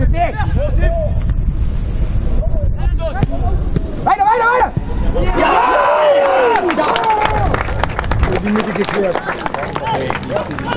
Gesicht! Weiter, weiter, weiter! Ja! Die Mitte geklärt.